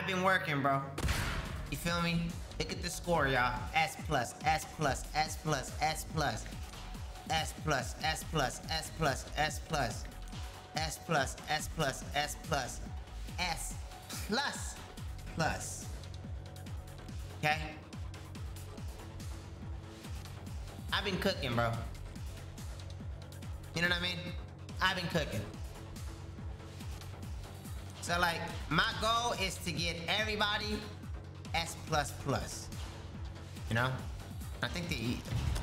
been working, bro. You feel me? Look at the score, y'all. S plus, S plus, S plus, S plus, S plus, S plus, S plus, S plus, S plus, S plus, S plus, S plus, plus. Okay? I've been cooking, bro. You know what I mean? I've been cooking. So like, my goal is to get everybody S plus plus. You know? I think the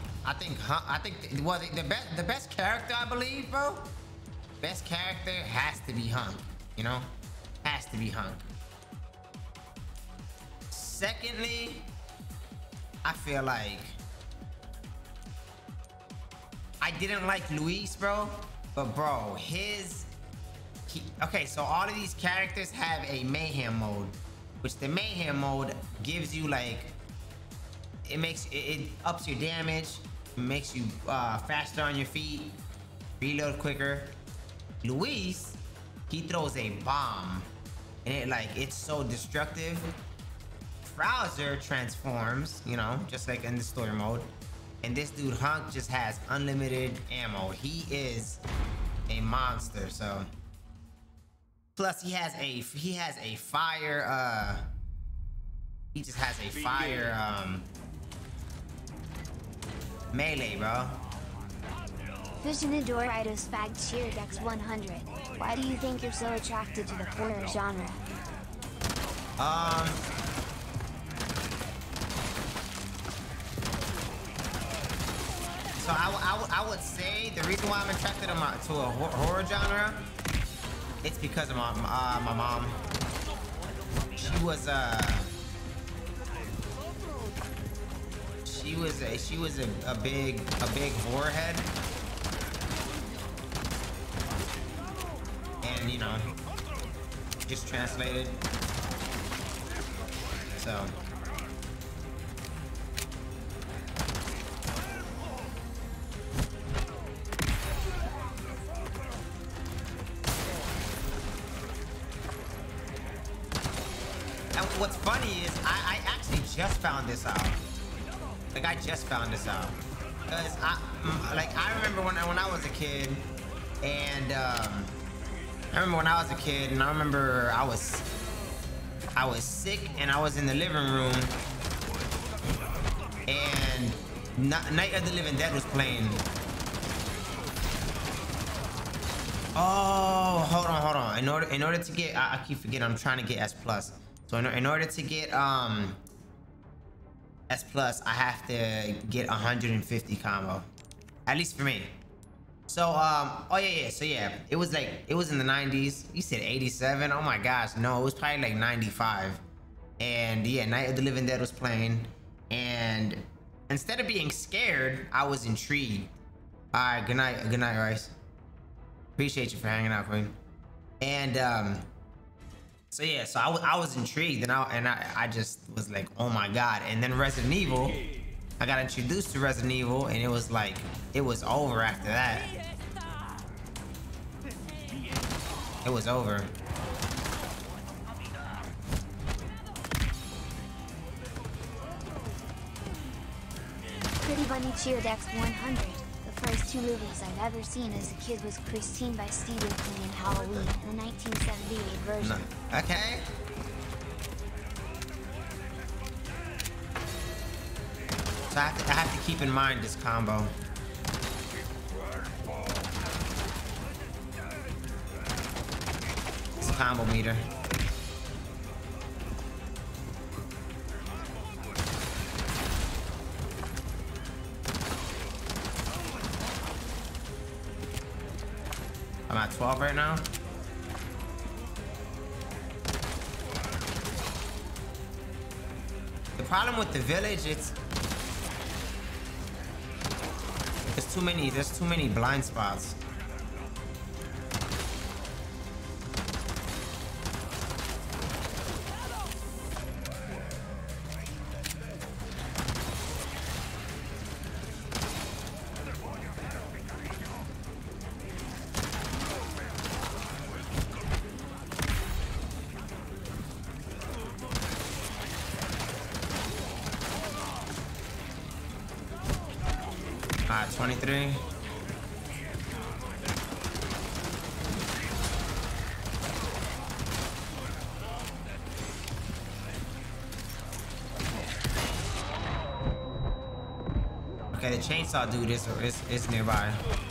best character, I believe, bro. Best character has to be Hunk. You know? Has to be Hunk. Secondly, I feel like I didn't like Luis, bro. But bro, okay, so all of these characters have a mayhem mode, which the mayhem mode gives you like, it ups your damage, makes you faster on your feet, reload quicker. Luis, he throws a bomb, and it's so destructive. Krauser transforms, you know, just like in the story mode. And this dude Hunk just has unlimited ammo. He is a monster, so. Plus he has a fire, he just has a fire melee, bro. Visionadoritos fagged Cheerdex 100. Why do you think you're so attracted to the horror genre? So I would say the reason why I'm attracted to a horror genre, it's because of my mom. She was a big horror head, and you know, just translated. So. What's funny is I actually just found this out. Like I just found this out because I remember when I was a kid, and I remember I was sick and I was in the living room and Night of the Living Dead was playing. Oh, hold on. In order to get, I keep forgetting I'm trying to get S plus. So in order to get S plus, I have to get 150 combo, at least for me. So oh yeah. So yeah, it was in the 90s. You said 87? Oh my gosh, no, it was probably like 95. And yeah, Night of the Living Dead was playing, and instead of being scared, I was intrigued. All right, good night, Rice. Appreciate you for hanging out, Queen. And so yeah, so I was intrigued, and I just was like, oh my god. And then Resident Evil, I got introduced to Resident Evil, and it was like, it was over after that. It was over. Pretty Bunny Cheerdex 100. The first two movies I've ever seen as a kid was Christine by Stephen King and Halloween, the 1978 version. No. Okay. So I have to keep in mind this combo. This combo meter. I'm at 12 right now. The problem with the village, there's too many blind spots. Alright, 23. Okay, the chainsaw dude is nearby.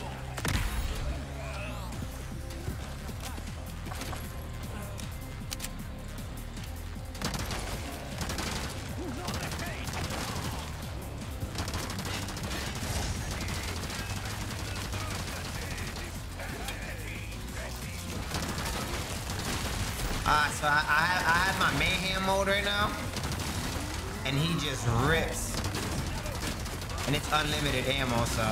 So I have my mayhem mode right now, and he just rips. And it's unlimited ammo, so.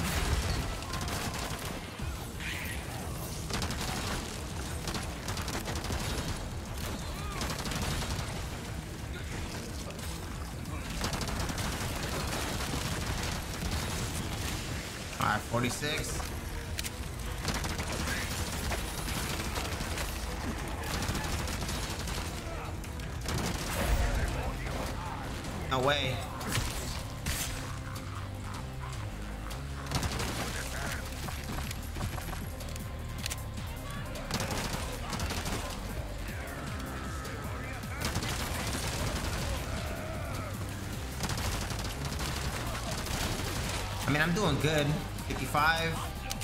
All right, 46. No way. I mean, I'm doing good. 55.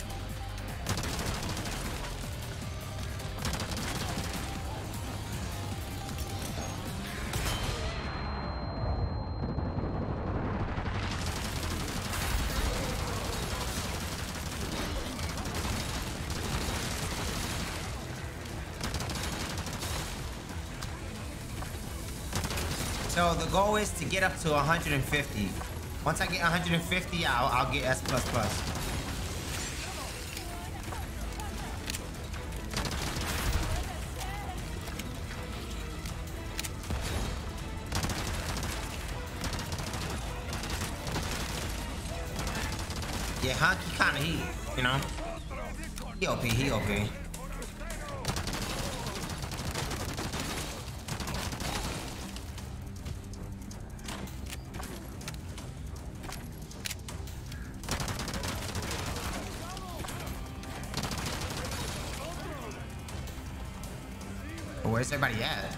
So the goal is to get up to 150. Once I get 150, I'll get S++. Yeah, Honky kinda you know. He OP, he OP. Where's everybody at?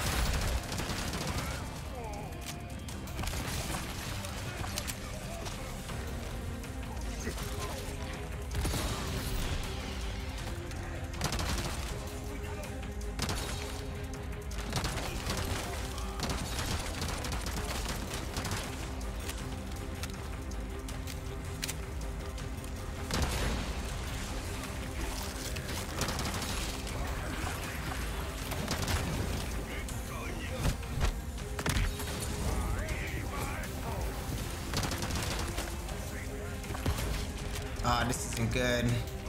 This isn't good.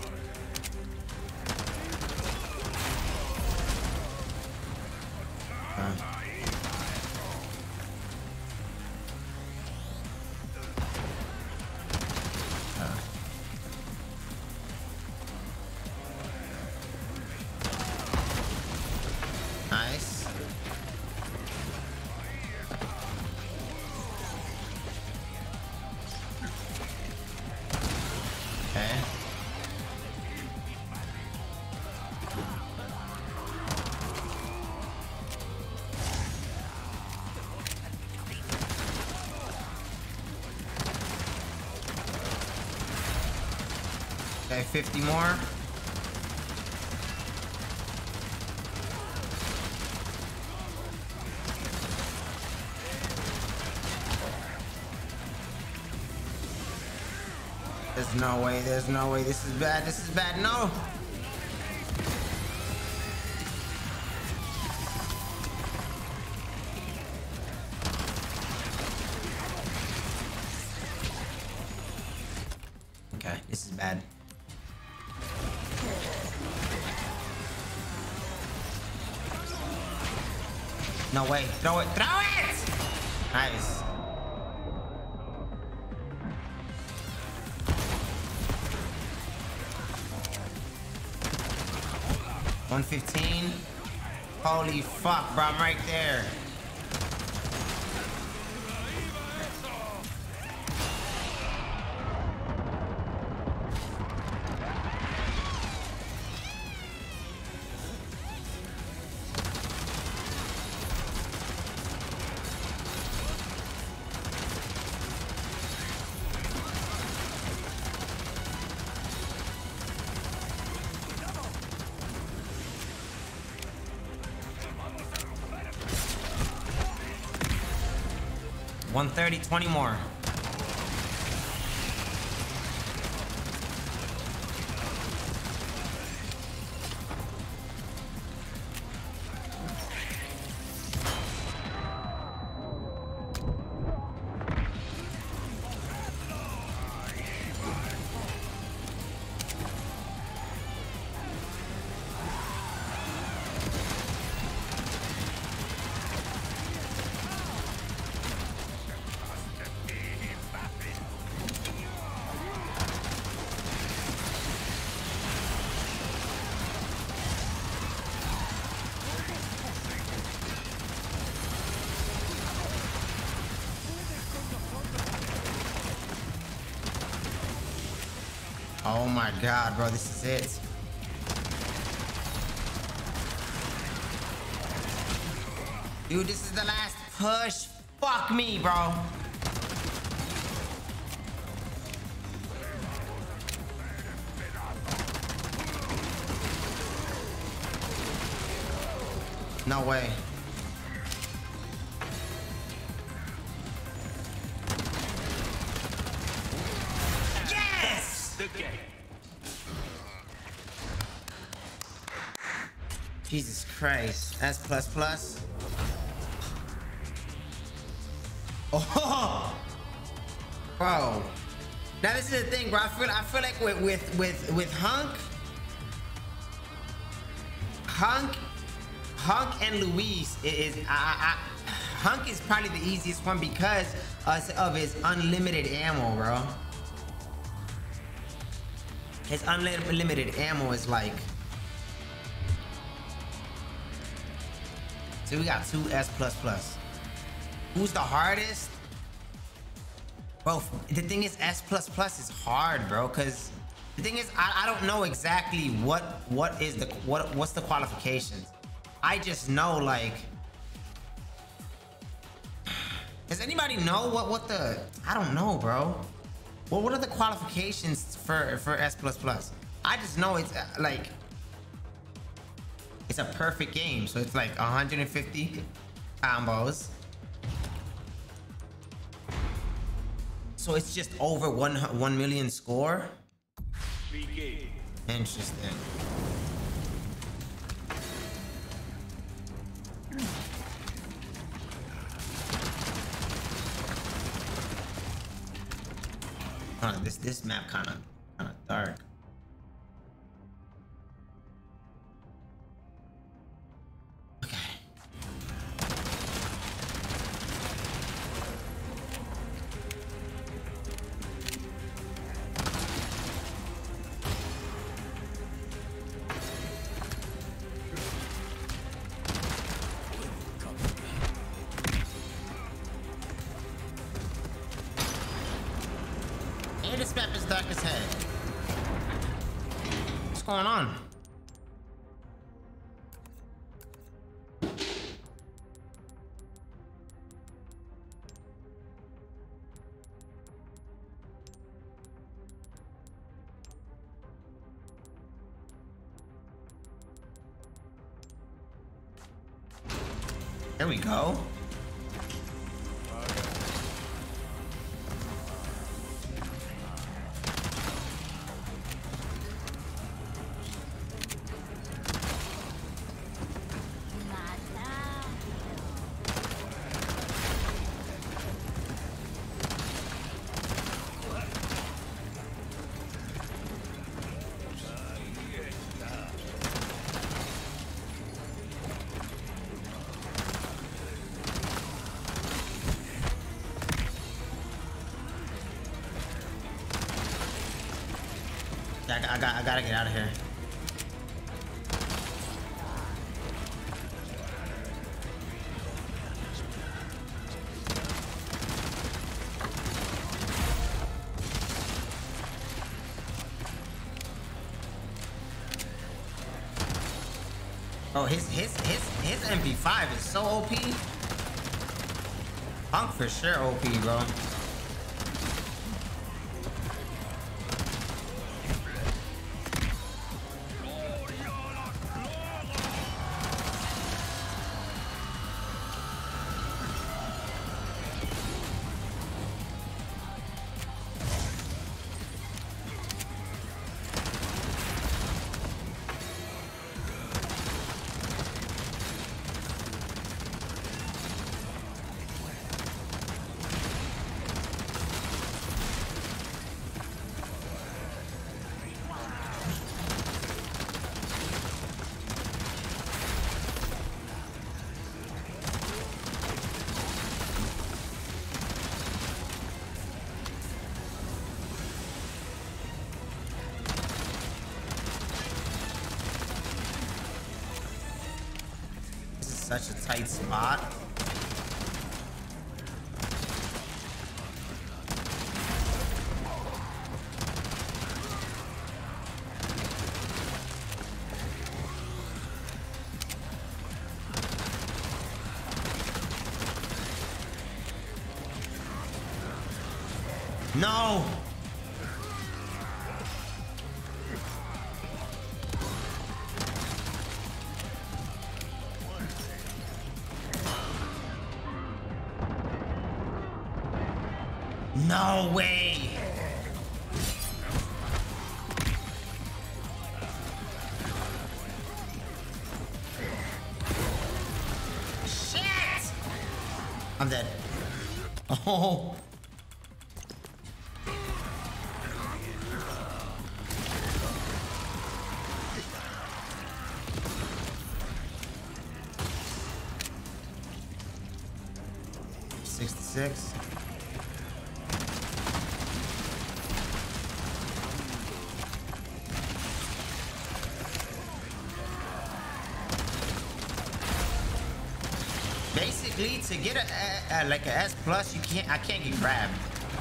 Nice. Okay. Okay, 50 more. There's no way, this is bad, no! Okay, this is bad. No way, throw it! Nice. $115. Holy fuck, bro, I'm right there. 130, 20 more. Oh my god, bro, this is it. Dude, this is the last push. Fuck me, bro. No way. Yes! Jesus Christ. S plus plus. Oh, bro. Now this is the thing, bro. I feel like with Hunk and Luis Hunk is probably the easiest one because of his unlimited ammo, bro. His unlimited ammo is like. So we got 2 S plus plus. Who's the hardest? Bro, the thing is S plus plus is hard, bro, because the thing is I don't know exactly what's the qualifications. I just know, like, does anybody know what the, I don't know, bro. Well, what are the qualifications for S plus plus? I just know it's like it's a perfect game, so it's like 150 combos. So it's just over 1 million score. Interesting. This map kind of dark. Okay. This map is dark as hell. What's going on? There we go. I gotta get out of here. Oh, his MP5 is so OP. Punk for sure OP, bro. such a tight spot. No! No way! Shit! I'm dead. Oh. Six. Basically, to get a like a S plus, I can't get grabbed.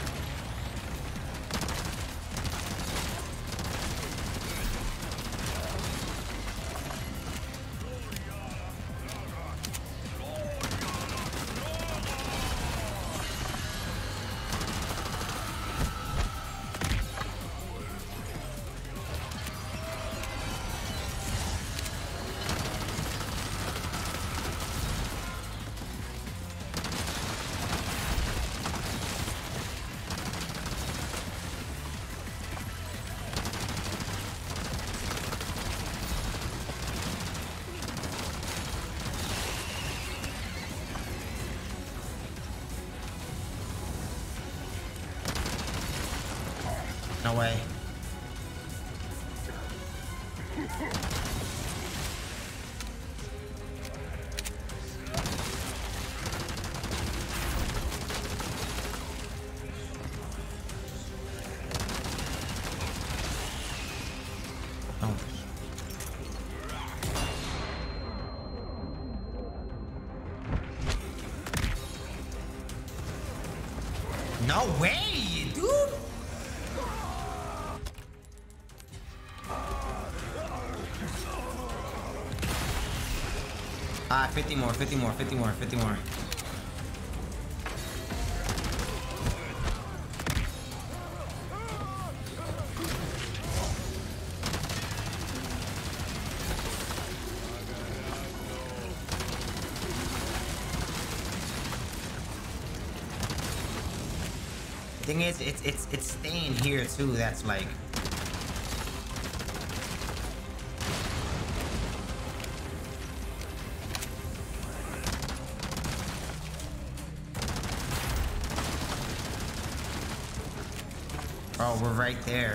No way. Oh. No way, dude. 50 more. The thing is, it's staying here too. That's like. Oh, we're right there.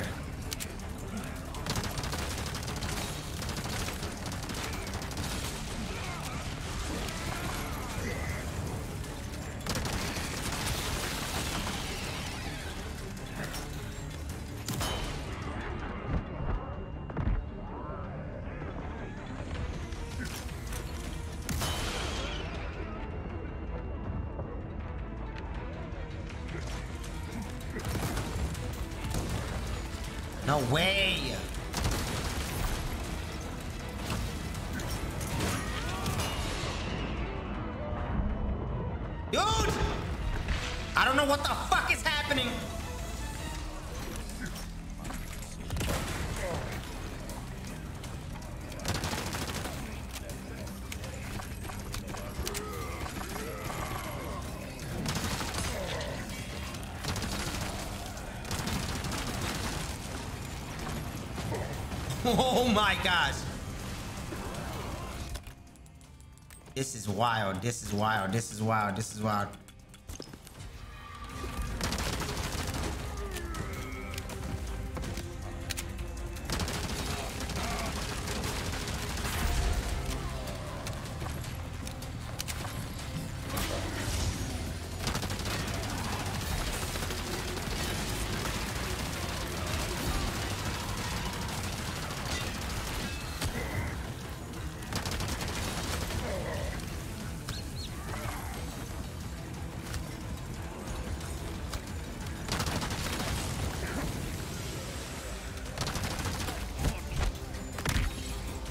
No way! Dude! I don't know what the fuck is happening! Oh my gosh. This is wild. This is wild. This is wild. This is wild.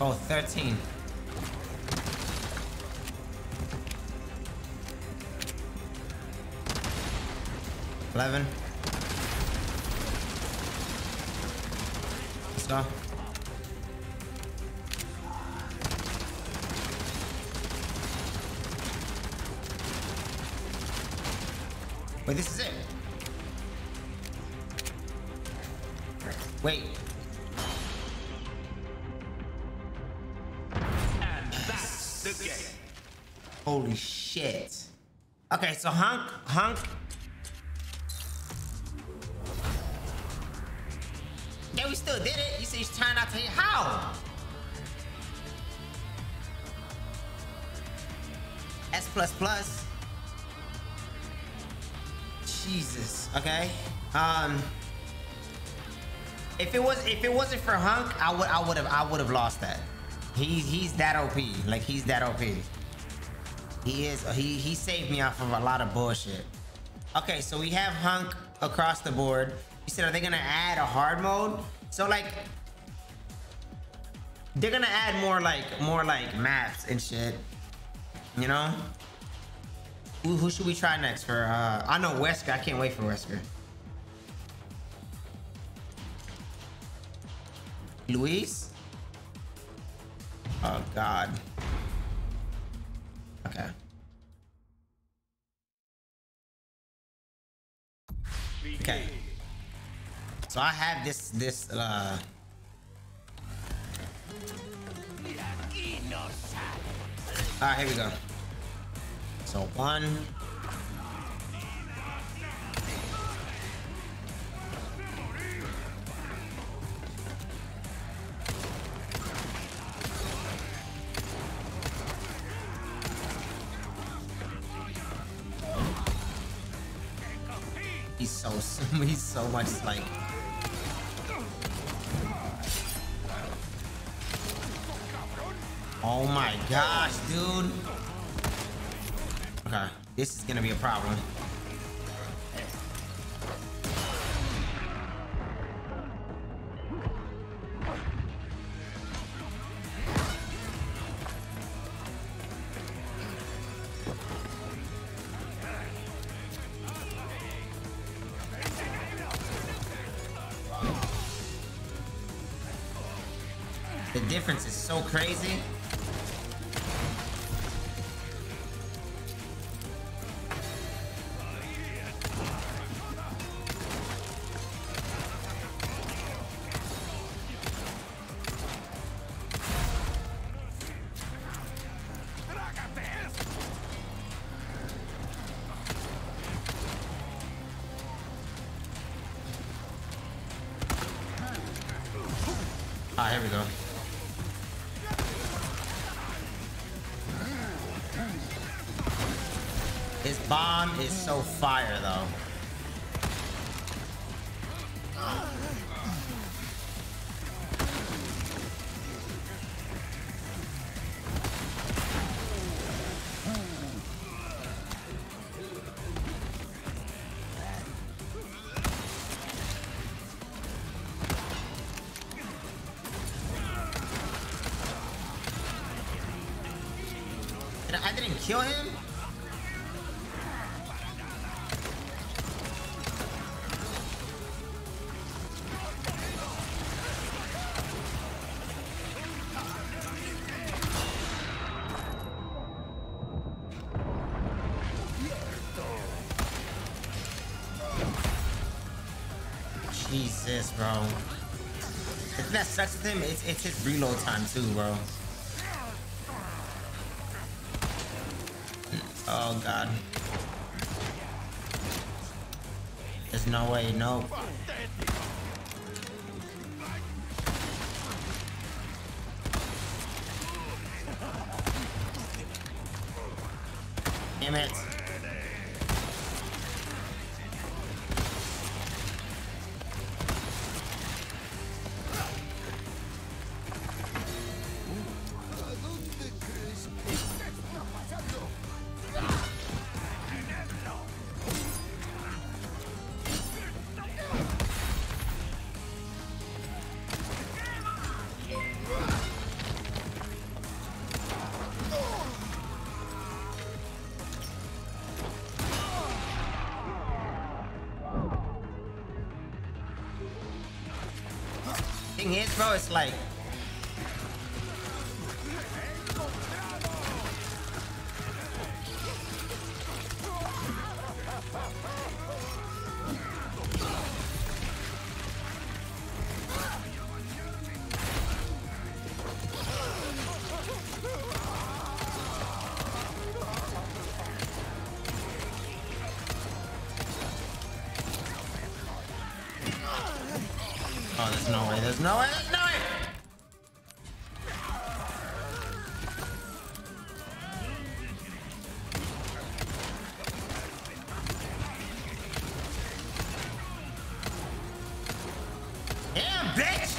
Oh, 13. $11. Let's go. Wait, this is it. Wait. And that's the game. Holy shit. Okay, so Hunk. Yeah, we still did it. You said he's trying not to hit. How? S plus plus. Jesus. Okay. If it wasn't for Hunk, I would have lost that. He's that OP. Like, he's that OP. He is. He saved me off of a lot of bullshit. Okay, so we have Hunk across the board. You said, are they gonna add a hard mode? So like, they're gonna add more like maps and shit. You know? Who should we try next for? I know Wesker. I can't wait for Wesker. Luis? Oh God. Okay. Okay. So I have this all right, here we go. So 1. He's so much like. Oh my gosh, dude. Okay, this is gonna be a problem. The difference is so crazy. Ah, here we go. His bomb is so fire, though. I didn't kill him? Jesus, bro. The thing that sucks with him, it's his reload time too, bro. Oh God. There's no way, no. Damn it. thing is, bro, it's like. Oh, there's no way, there's no way, there's no way! Yeah, bitch!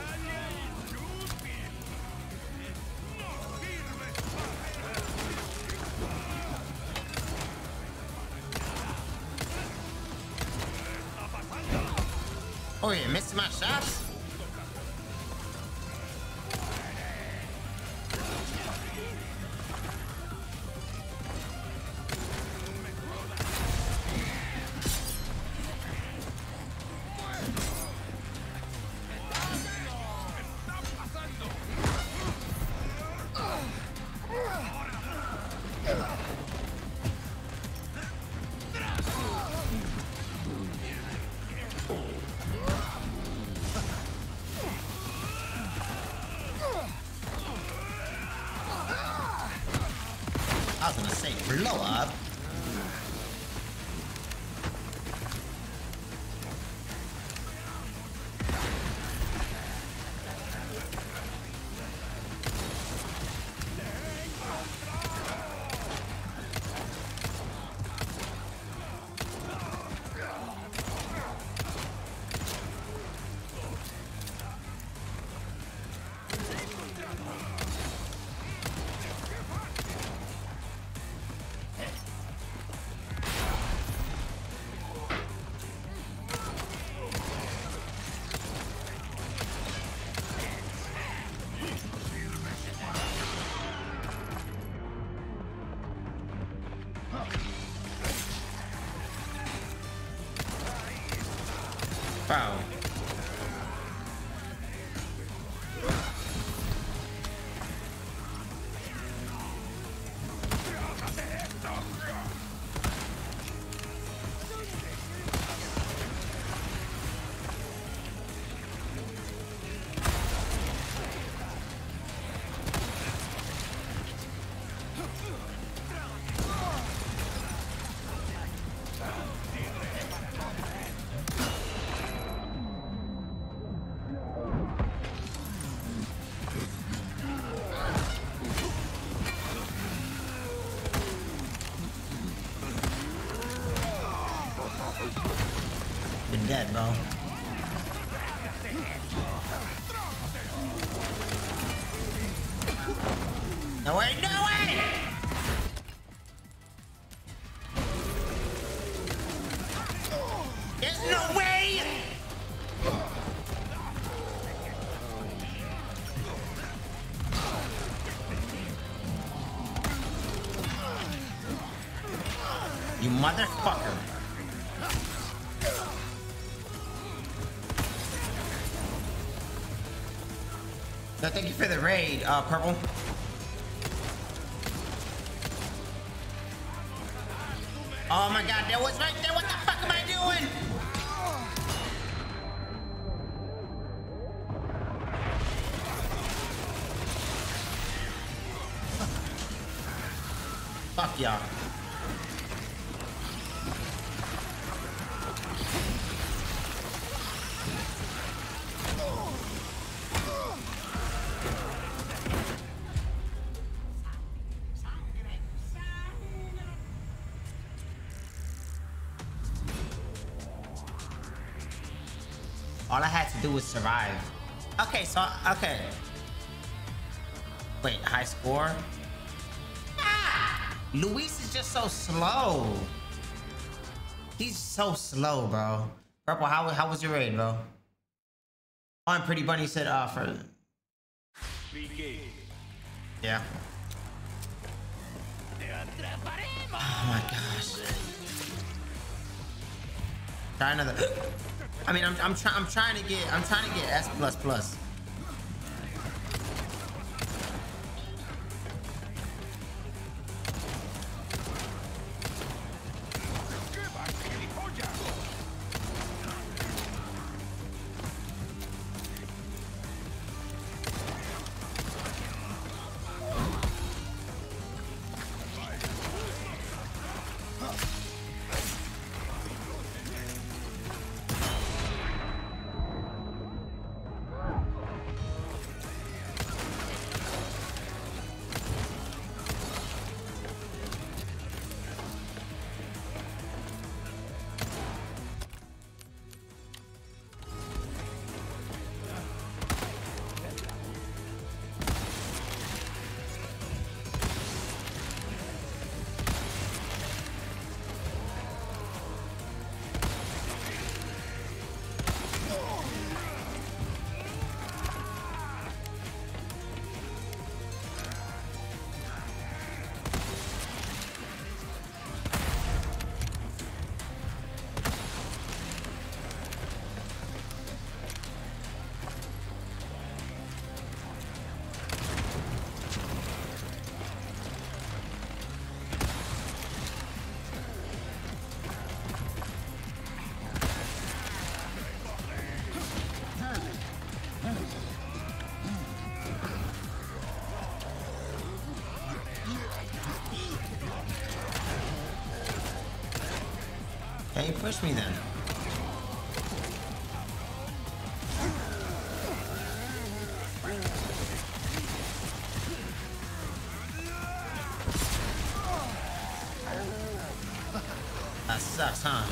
Oh yeah, missing my shots? I was gonna say blow up. Bro. Been dead, bro. No way, no way! There's no way! You motherfucker. No, thank you for the raid, Purple. Oh my god, that was right there. What the fuck am I doing? Fuck y'all. All I had to do was survive. Okay, so, okay. Wait, high score? Ah! Luis is just so slow. He's so slow, bro. Purple, how was your raid, bro? Oh, and Pretty Bunny said, for... Yeah. Oh my gosh. Try another... I mean, I'm trying to get S plus plus. Hey, push me then. That sucks, huh?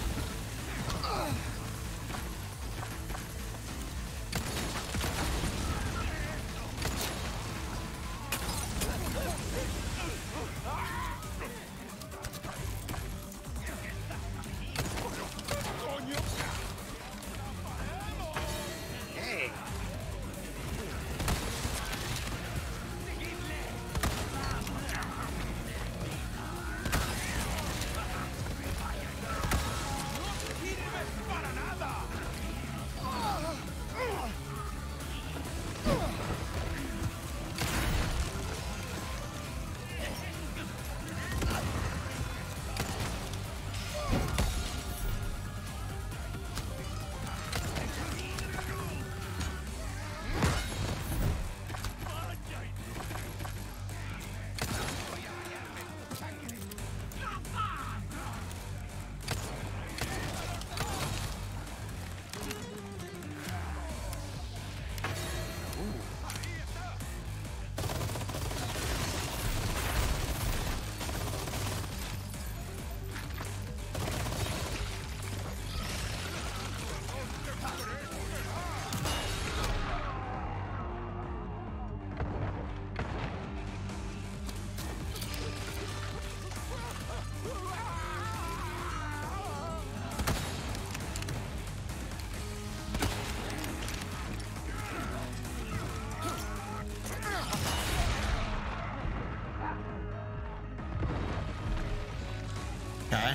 Okay.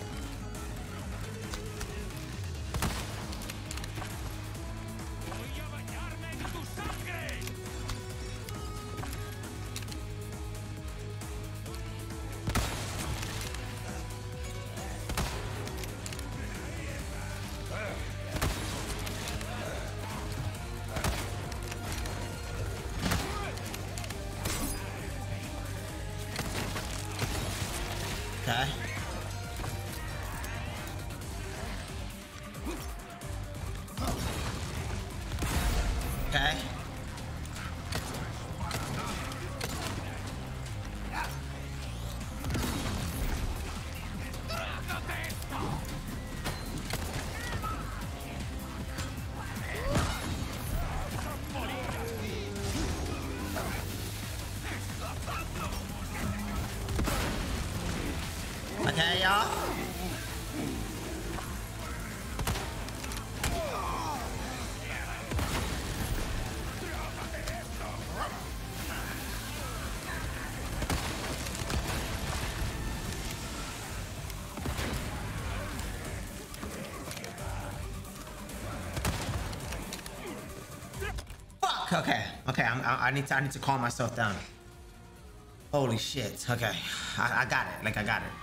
Okay. Okay. Okay, y'all. Fuck. Okay. Okay. I need to calm myself down. Holy shit. Okay. I got it. Like I got it.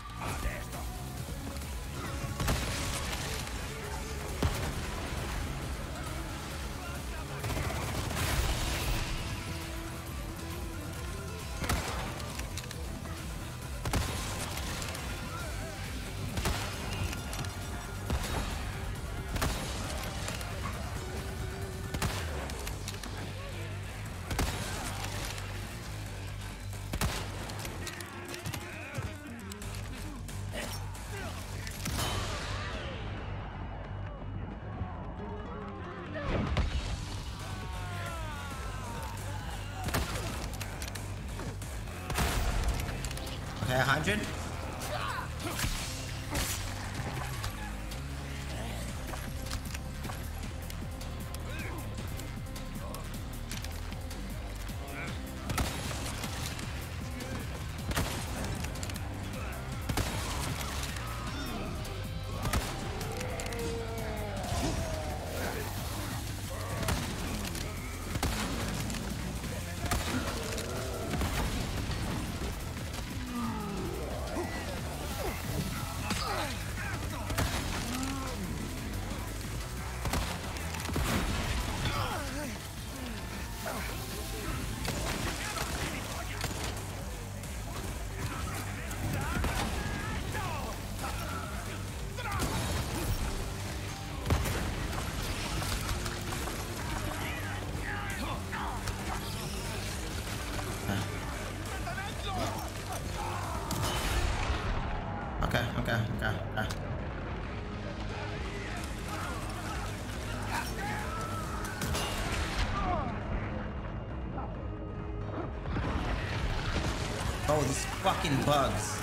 Okay, 100. Okay. Oh, these fucking bugs.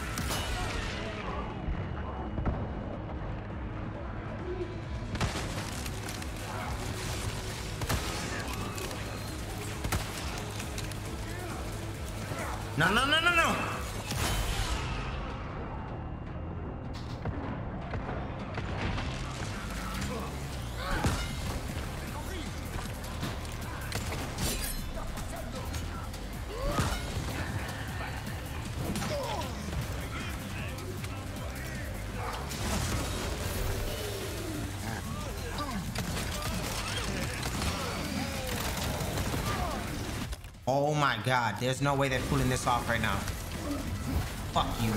No. Oh my god, there's no way they're pulling this off right now. Fuck you.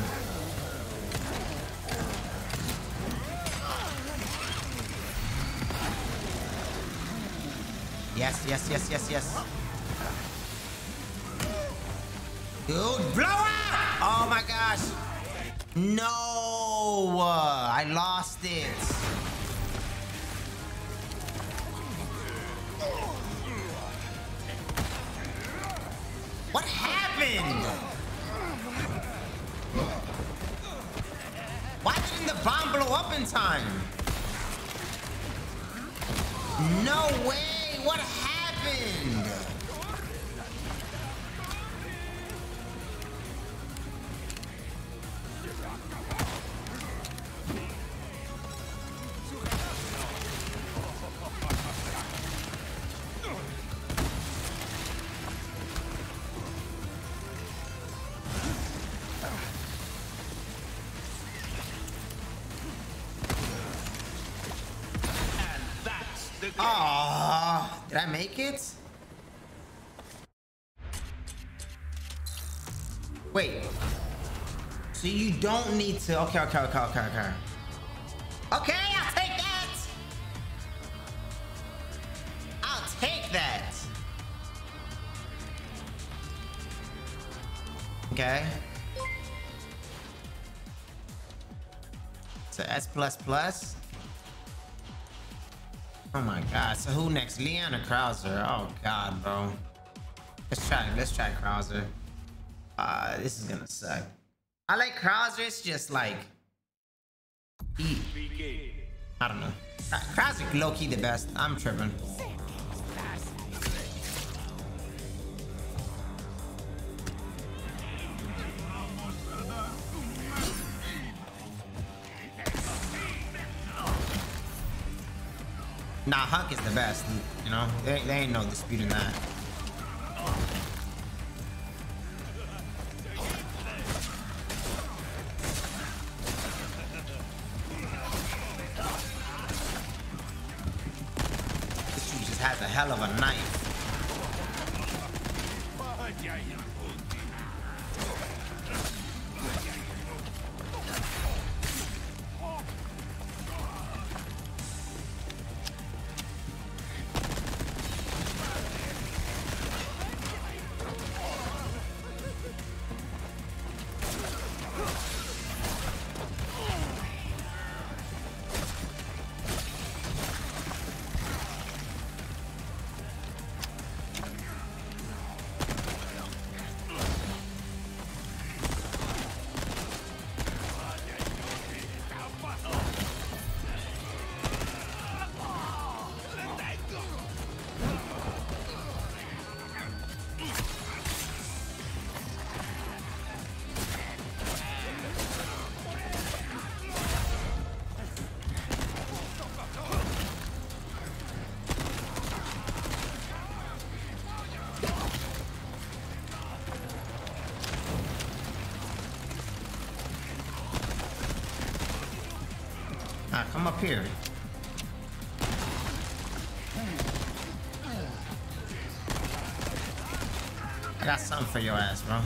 Yes. Dude, blow up! Oh my gosh. No, I lost it. What happened? Why didn't the bomb blow up in time? No way! What happened? Oh, did I make it? Wait. So you don't need to. Okay. Okay, I'll take that. I'll take that. Okay. So S++. Oh my god, so who next? Leon or Krauser? Oh god, bro. Let's try Krauser. This is gonna suck. I like Krauser, it's just like I don't know. Krauser low-key the best. I'm tripping. Nah, Hunk is the best. You know, there ain't no disputing that. This dude just has a hell of a knife. Come up here. I got something for your ass, bro.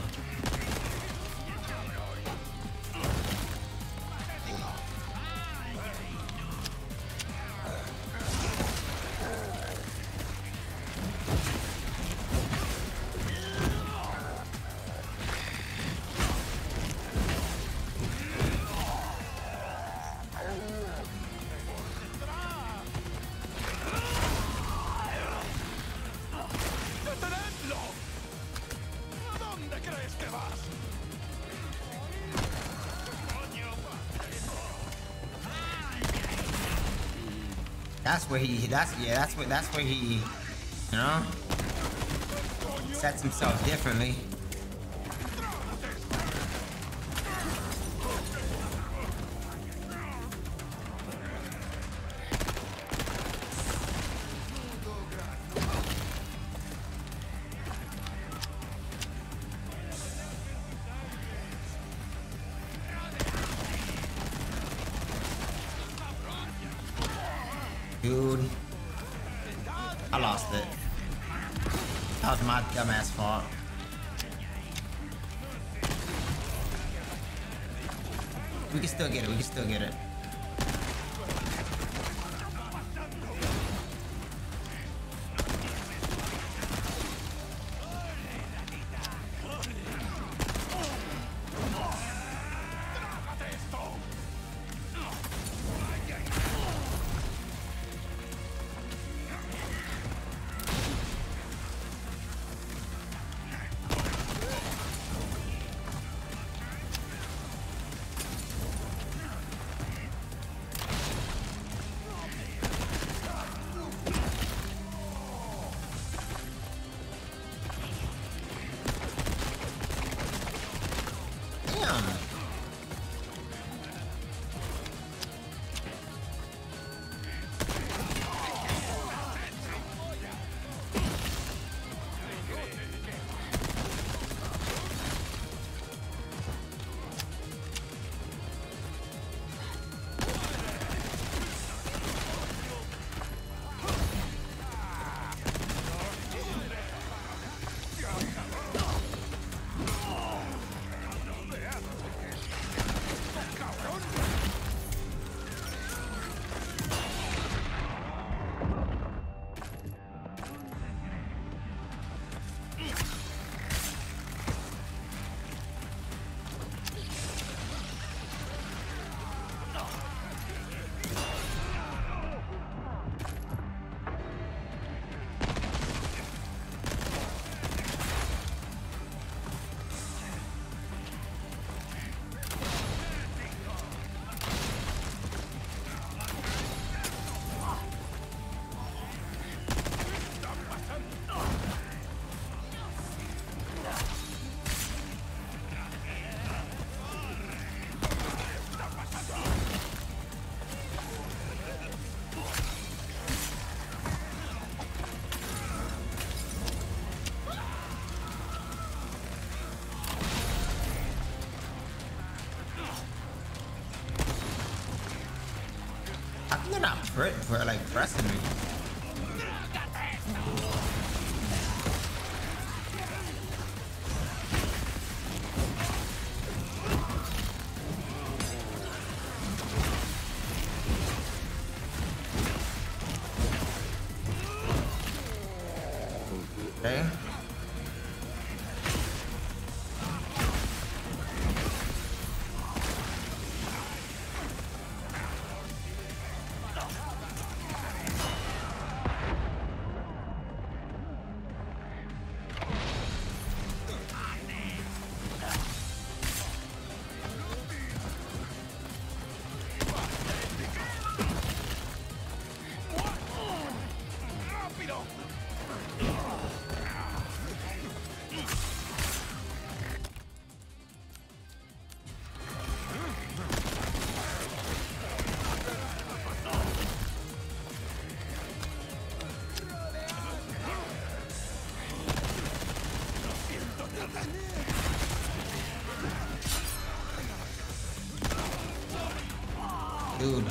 That's where he, you know, sets himself differently. Dude, I lost it. That was my dumbass fault. We can still get it. We can still get it. You're not like pressing me. Okay. Dude.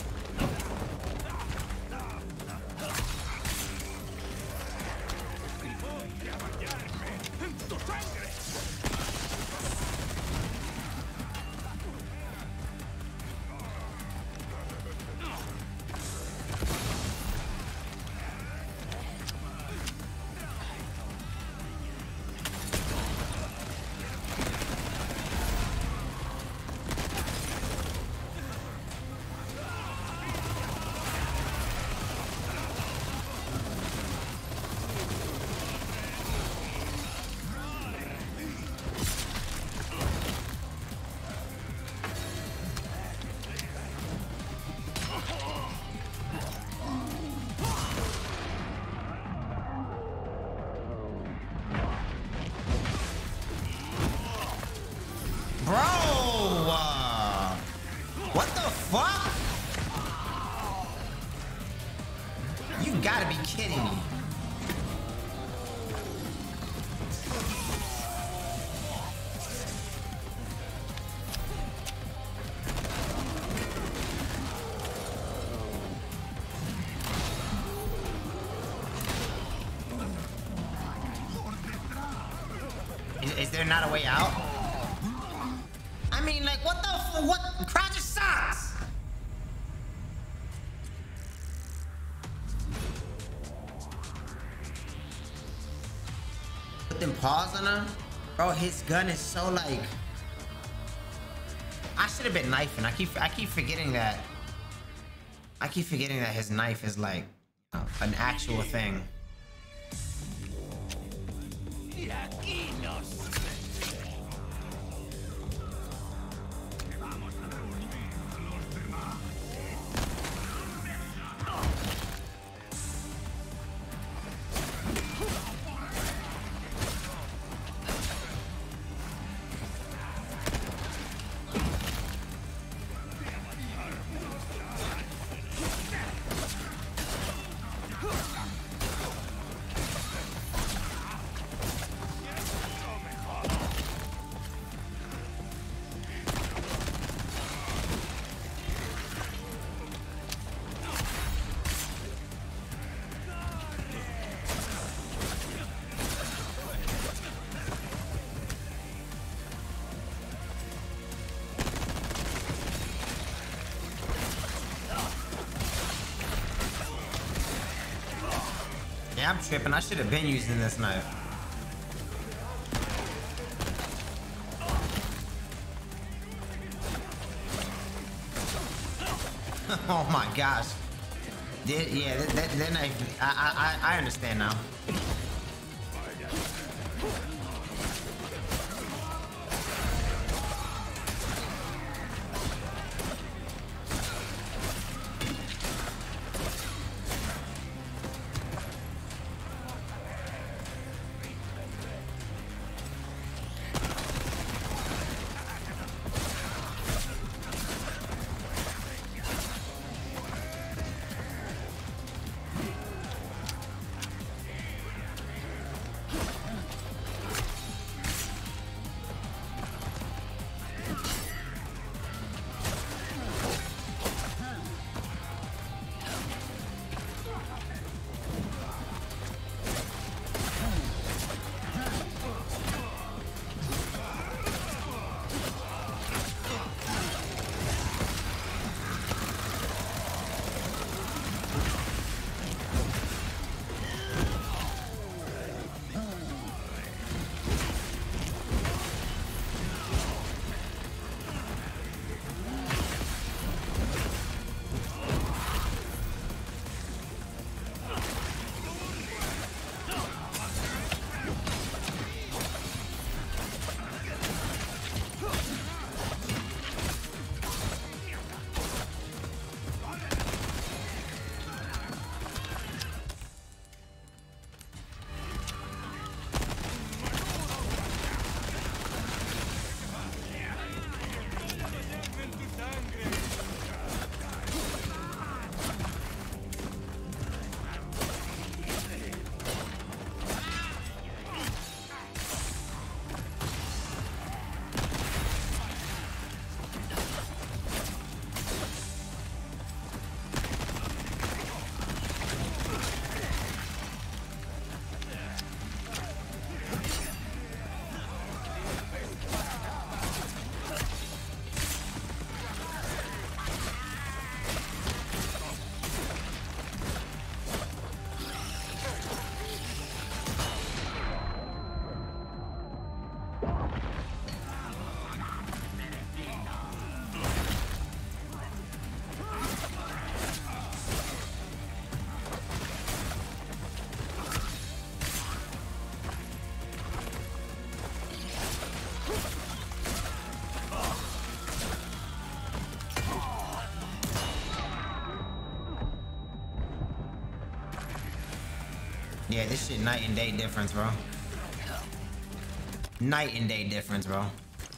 Bro, what the fuck? You gotta be kidding me. Is there not a way out? I mean, like, what the what? Crouch sucks! Put them paws on him? Bro, his gun is so, like... I should have been knifing. I keep forgetting that... I keep forgetting that his knife is, like, an actual thing. Yeah, I'm tripping. I should have been using this knife. Oh my gosh. Yeah, that knife. I understand now. Yeah, this shit night and day difference, bro. Night and day difference, bro.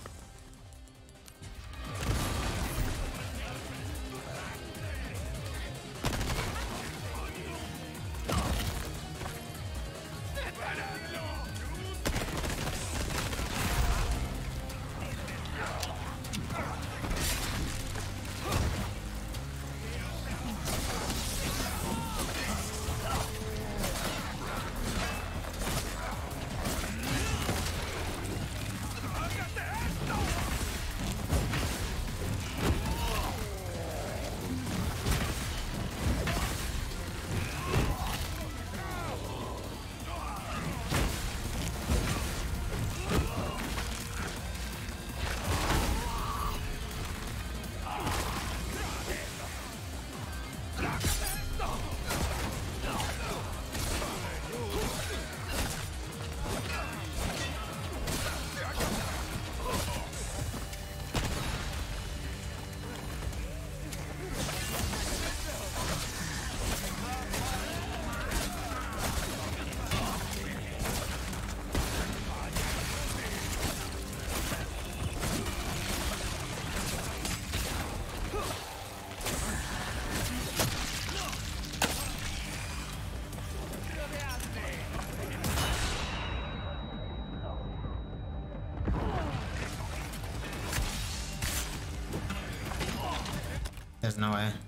There's no way.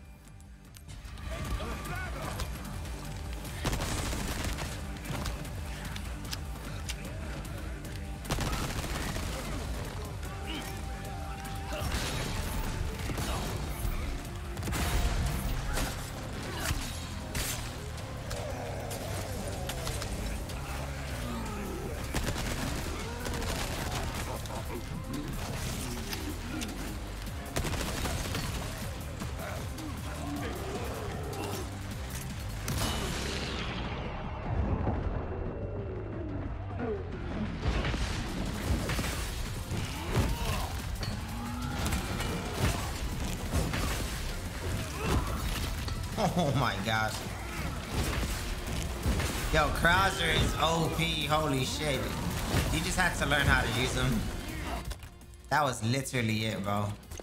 Oh my gosh. Yo, Krauser is OP. Holy shit. You just had to learn how to use him. That was literally it, bro.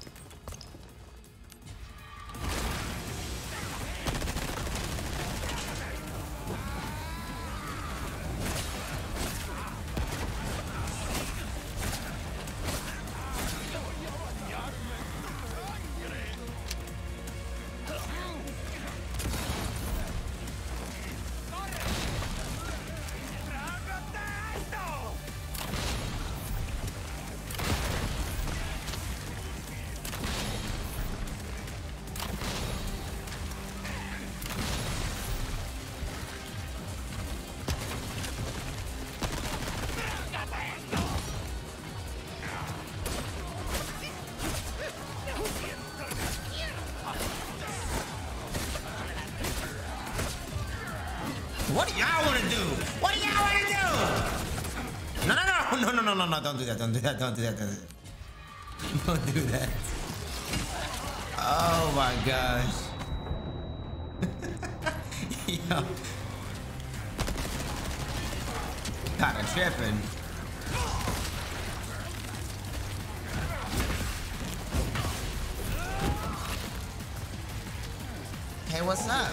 What do y'all want to do? What do y'all want to do? No, don't do that, don't do that, don't do that, don't do that. Don't do that. Oh my gosh. Yo. Kinda tripping. Hey, what's up?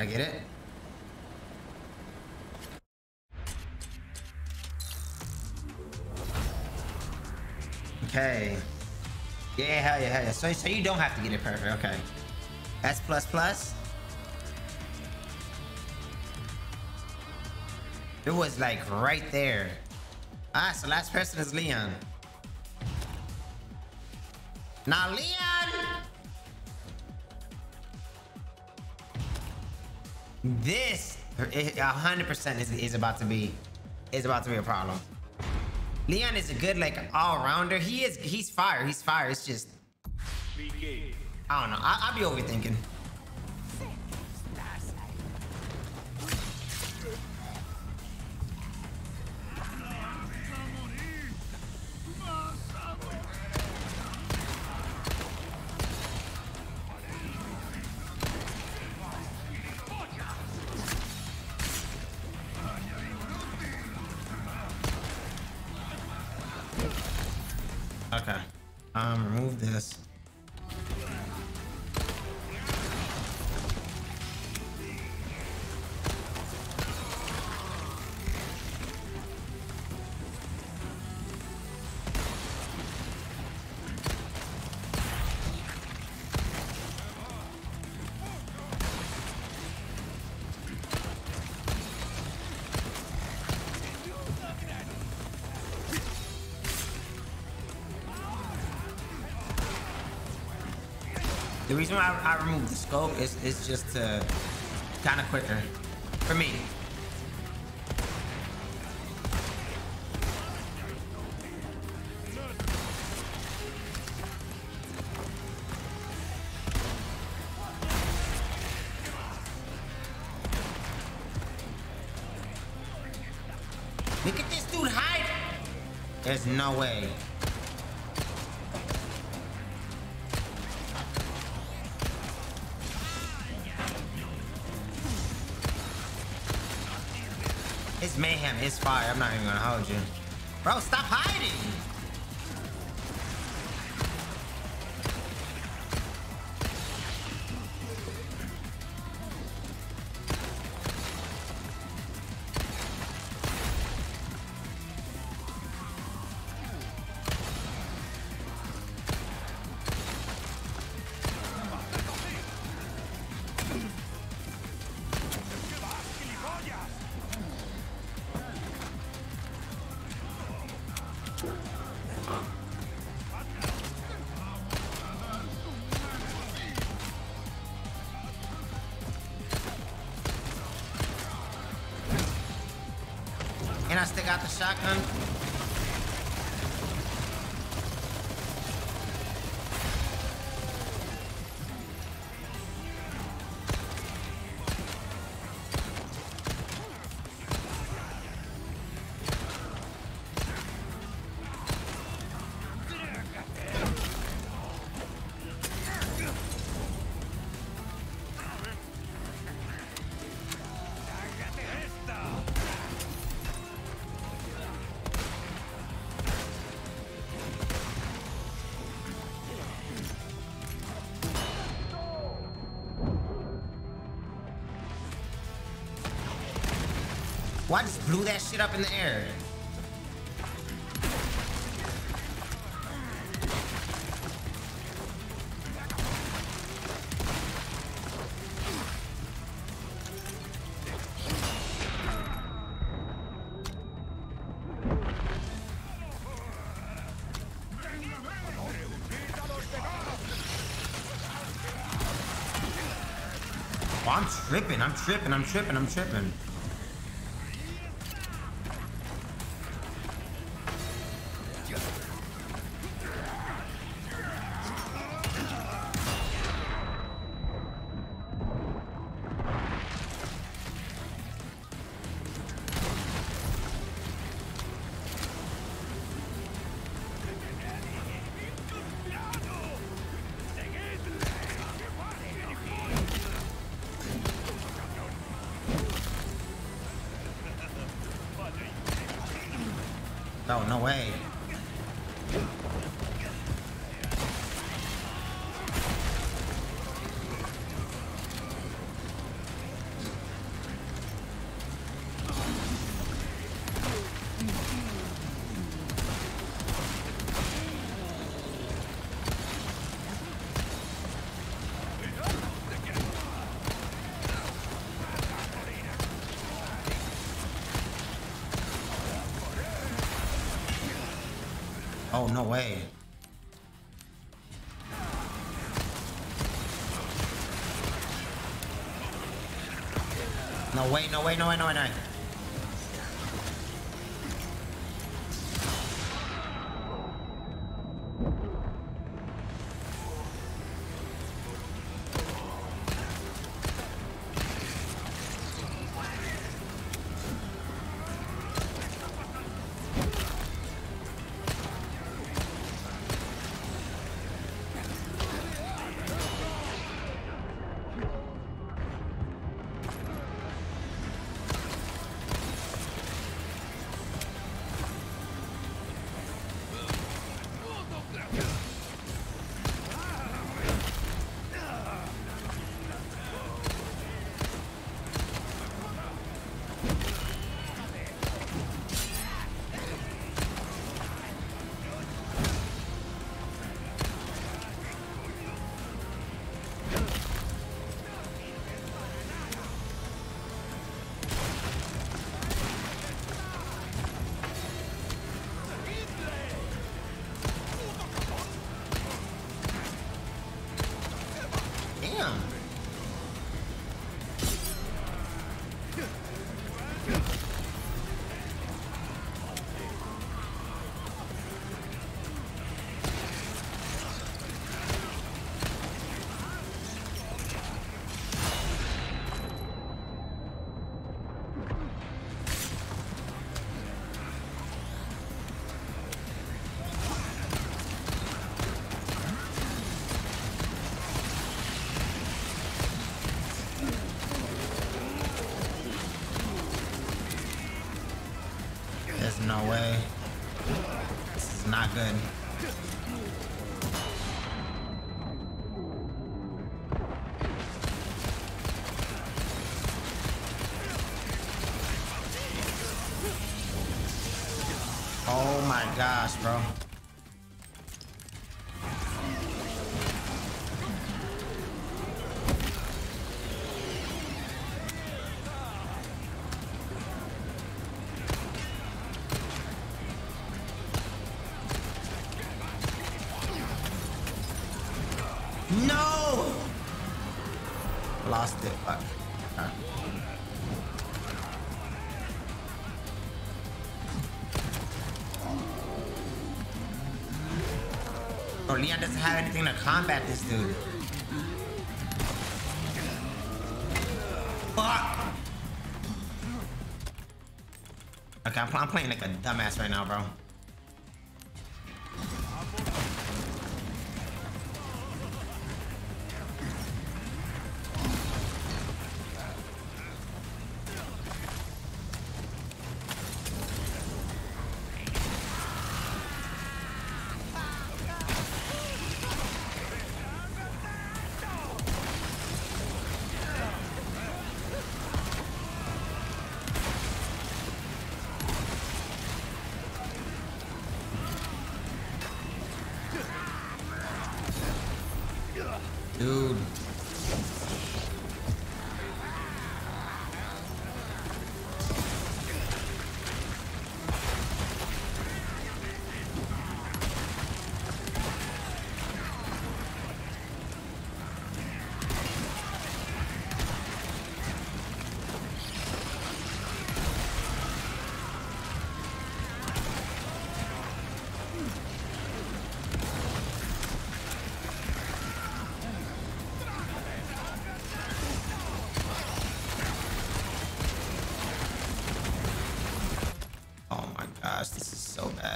I get it. Okay. Yeah, hell yeah, hell yeah. So you don't have to get it perfect. Okay. S plus plus. It was like right there. Ah, so last person is Leon. Now Leon! This 100% is about to be a problem. Leon is a good like all-rounder. He's fire. He's fire. It's just I don't know. I'll be overthinking. Okay. Remove this. The reason why I removed the scope is just to kind of quicker for me. Look at this dude hide. There's no way. His mayhem is fire. I'm not even gonna hold you. Bro, stop hiding! And I still got the shotgun. Why just blew that shit up in the air? Oh, I'm tripping, I'm tripping, I'm tripping, I'm tripping. Oh, no way. Oh, no way. No way, no way, no way, no way, no way. Damn. There's no way. This is not good. Oh my gosh, bro. No! Lost it. Fuck. Okay. Bro, Leon doesn't have anything to combat this dude. Fuck! Okay, I'm playing like a dumbass right now, bro. Dude. Oh my gosh, this is so bad.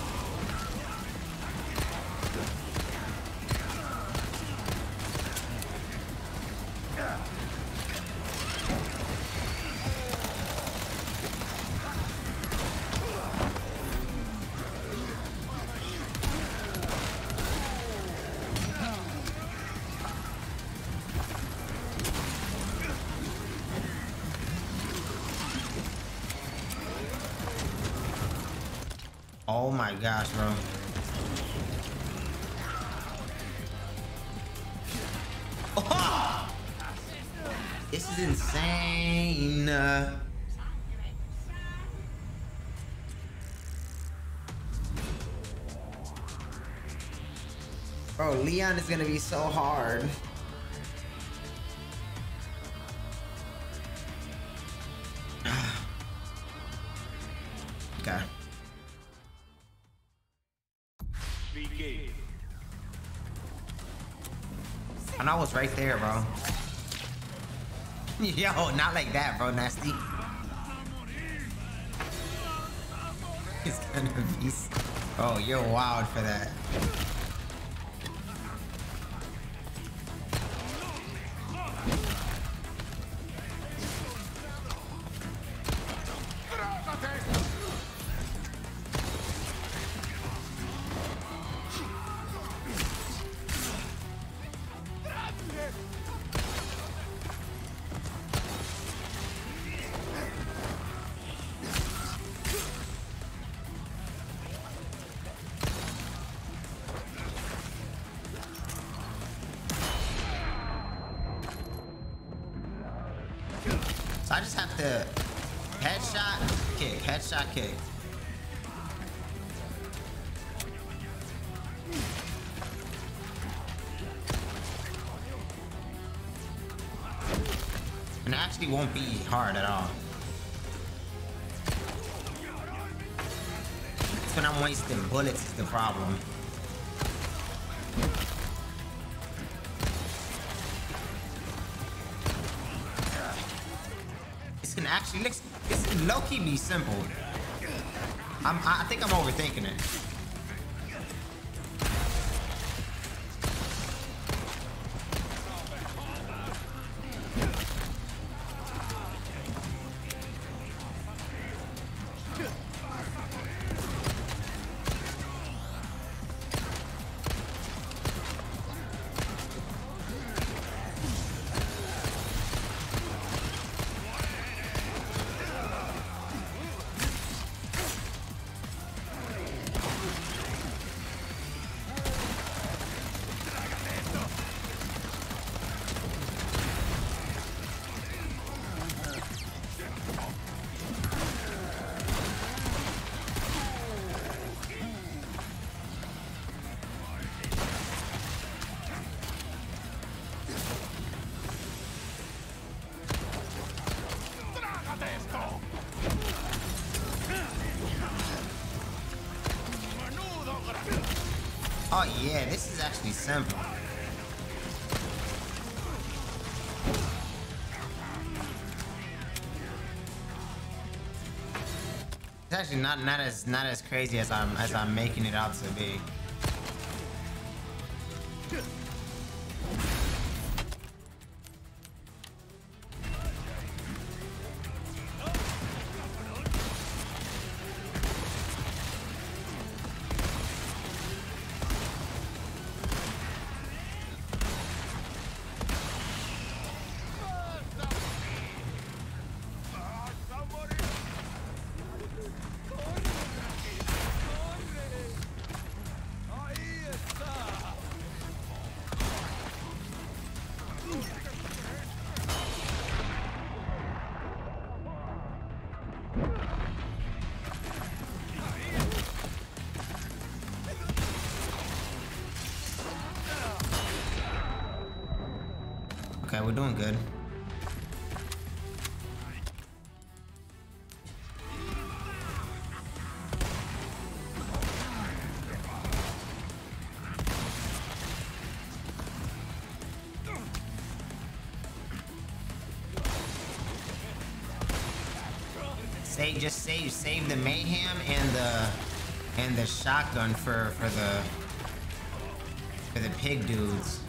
Oh my gosh, bro. Oh! This is insane. Bro, Leon is gonna be so hard. Okay. Begin. And I was right there, bro. Yo, not like that, bro, Nasty. It's gonna be... Oh, you're wild for that. So I just have to headshot, kick. And it actually won't be hard at all. It's when I'm wasting bullets is the problem. This can actually, this can low-key be simple. I think I'm overthinking it. Oh yeah, this is actually simple. It's actually not as crazy as I'm making it out to be. Okay, we're doing good. Save the mayhem and the shotgun for the pig dudes.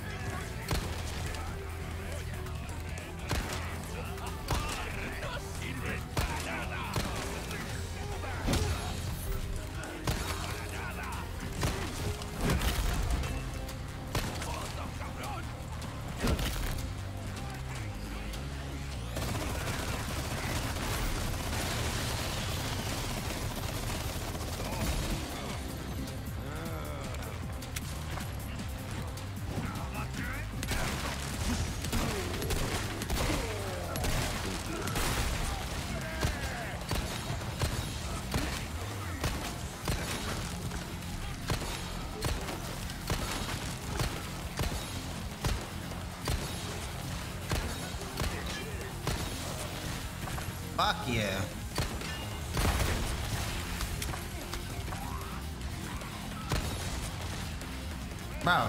Fuck yeah. Bro.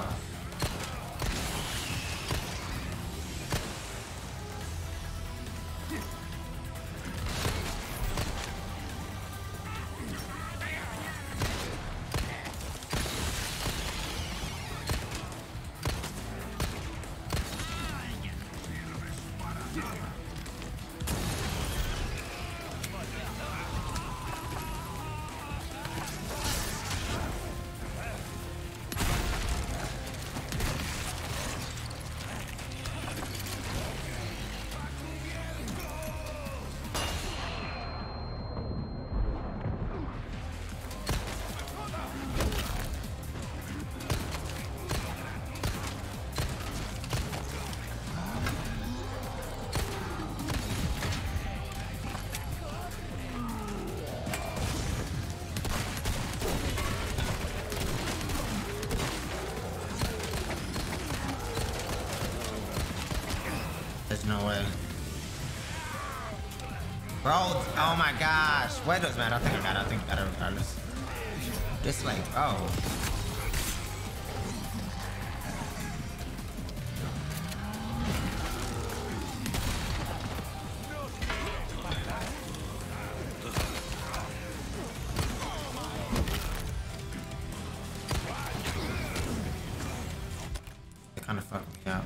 There's no way. Bro, oh my gosh. What does matter? I think I got it. I think I got it regardless. Just like, oh. It kind of fucked me up.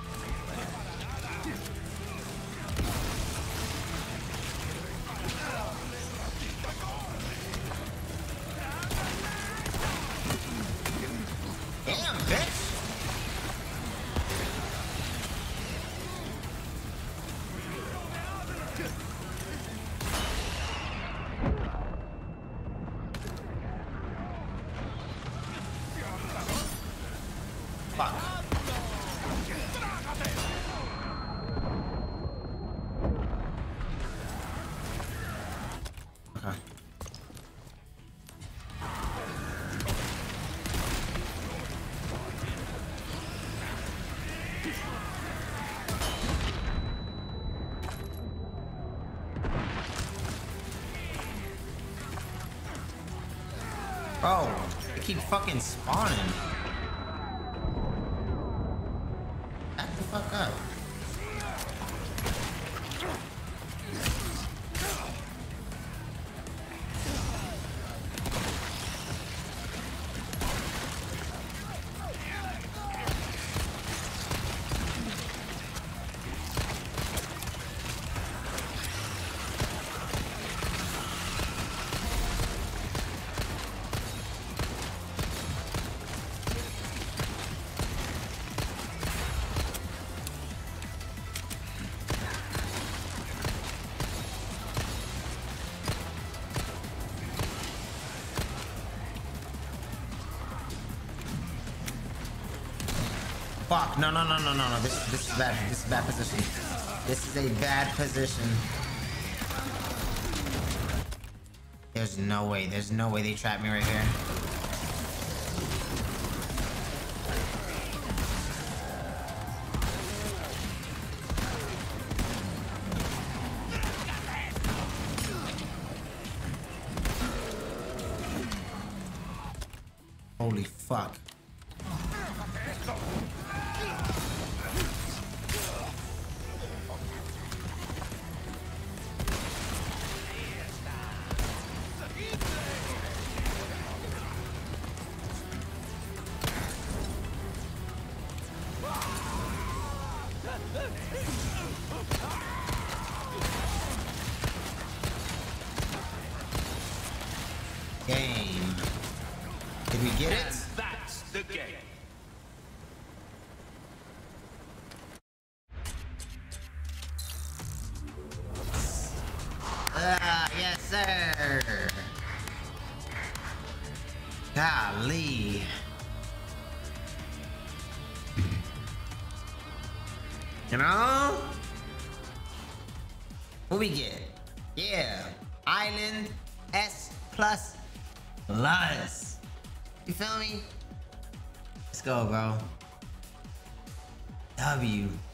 Damn, bitch! Fuck. Okay. Bro, they keep fucking spawning. Back the fuck up. Fuck, no. This is bad. This is a bad position. This is a bad position. There's no way they trapped me right here. Holy fuck. Game. Did we get it? That's the game. Yes, sir. Golly. You know? What we get? Yeah. Island S++. You feel me? Let's go, bro. W.